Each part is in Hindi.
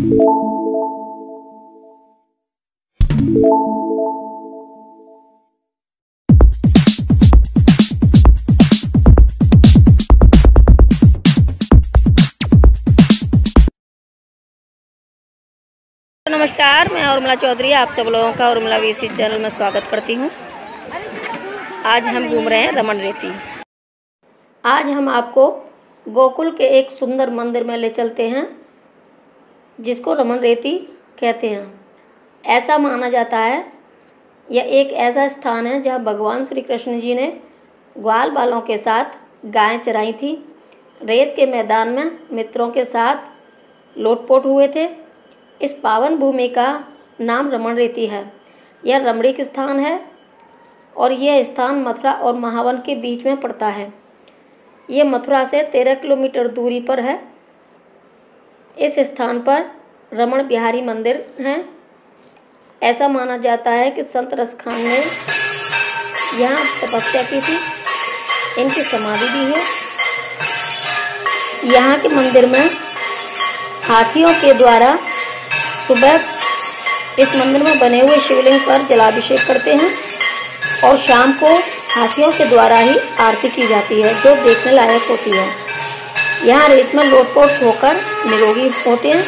नमस्कार, मैं उर्मिला चौधरी आप सब लोगों का उर्मिला वीसी चैनल में स्वागत करती हूँ। आज हम घूम रहे हैं रमन रेती। आज हम आपको गोकुल के एक सुंदर मंदिर में ले चलते हैं जिसको रमन रेती कहते हैं। ऐसा माना जाता है यह एक ऐसा स्थान है जहाँ भगवान श्री कृष्ण जी ने ग्वाल बालों के साथ गायें चराई थी। रेत के मैदान में मित्रों के साथ लोटपोट हुए थे। इस पावन भूमि का नाम रमन रेती है। यह रमणीक स्थान है और यह स्थान मथुरा और महावन के बीच में पड़ता है। यह मथुरा से 13 किलोमीटर दूरी पर है। इस स्थान पर रमण बिहारी मंदिर हैं। ऐसा माना जाता है कि संत रसखान ने यहाँ तपस्या की थी। इनकी समाधि भी है। यहाँ के मंदिर में हाथियों के द्वारा सुबह इस मंदिर में बने हुए शिवलिंग पर जलाभिषेक करते हैं और शाम को हाथियों के द्वारा ही आरती की जाती है जो देखने लायक होती है। यहाँ रेत में लोटपोट होकर निरोगी होते हैं।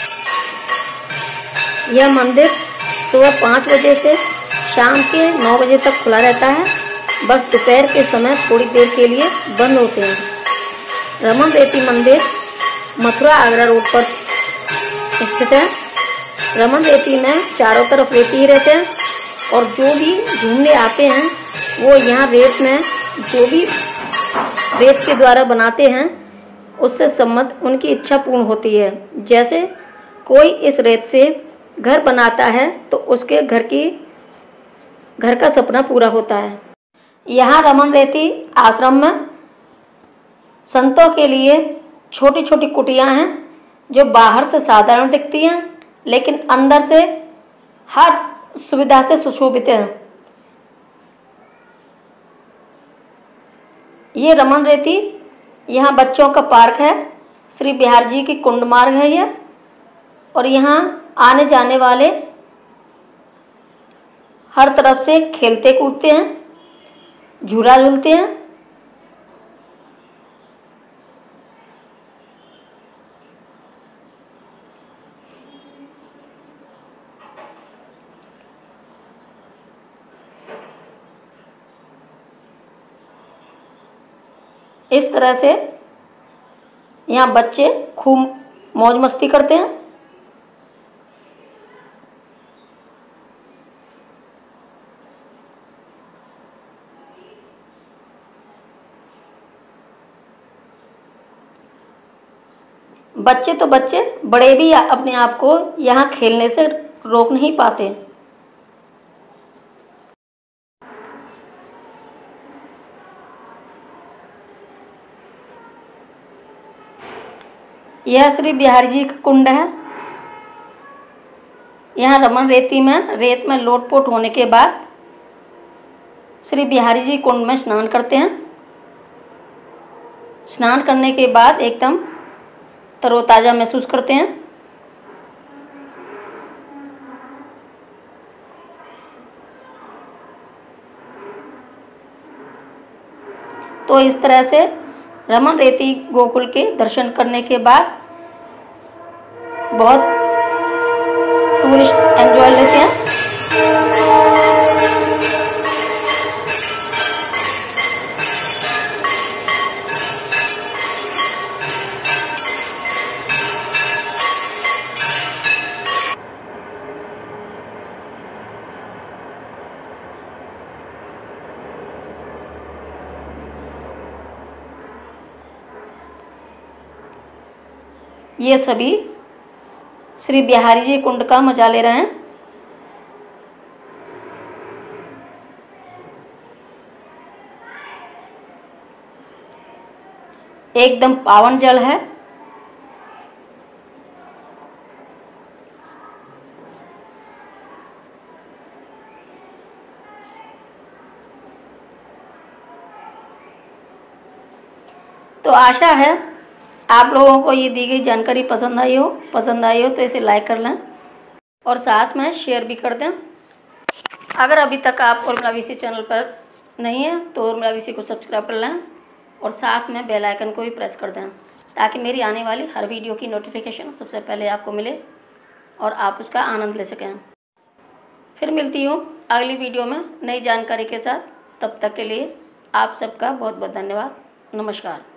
यह मंदिर सुबह 5 बजे से शाम के 9 बजे तक खुला रहता है। बस दोपहर के समय थोड़ी देर के लिए बंद होते हैं। रमन रेती मंदिर मथुरा आगरा रोड पर स्थित है। रमन रेती में चारों तरफ रेती ही रहते हैं और जो भी घूमने आते हैं वो यहाँ रेत में जो भी रेत के द्वारा बनाते हैं उससे संबंध उनकी इच्छा पूर्ण होती है। जैसे कोई इस रेत से घर बनाता है तो उसके घर का सपना पूरा होता है। यहाँ रमन रेती आश्रम में संतों के लिए छोटी छोटी कुटियाँ हैं जो बाहर से साधारण दिखती हैं लेकिन अंदर से हर सुविधा से सुशोभित है। ये रमन रेती यहाँ बच्चों का पार्क है। श्री बिहार जी की कुंड मार्ग है यह और यहाँ आने जाने वाले हर तरफ से खेलते कूदते हैं, झूला झूलते हैं। इस तरह से यहाँ बच्चे खूब मौज मस्ती करते हैं। बच्चे तो बच्चे, बड़े भी अपने आप को यहाँ खेलने से रोक नहीं पाते। यह श्री बिहारी जी का कुंड है। यहाँ रमन रेती में रेत में लोटपोट होने के बाद श्री बिहारी जी कुंड में स्नान करते हैं। स्नान करने के बाद एकदम तरोताज़ा महसूस करते हैं। तो इस तरह से रमन रेती गोकुल के दर्शन करने के बाद बहुत टूरिस्ट एंजॉय लेते हैं। ये सभी श्री बिहारी जी कुंड का मजा ले रहे हैं। एकदम पावन जल है। तो आशा है आप लोगों को ये दी गई जानकारी पसंद आई हो तो इसे लाइक कर लें और साथ में शेयर भी कर दें। अगर अभी तक आप उर्मिला वीसी चैनल पर नहीं है तो उर्मिला वीसी को सब्सक्राइब कर लें और साथ में बेल आइकन को भी प्रेस कर दें ताकि मेरी आने वाली हर वीडियो की नोटिफिकेशन सबसे पहले आपको मिले और आप उसका आनंद ले सकें। फिर मिलती हूँ अगली वीडियो में नई जानकारी के साथ। तब तक के लिए आप सबका बहुत बहुत धन्यवाद। नमस्कार।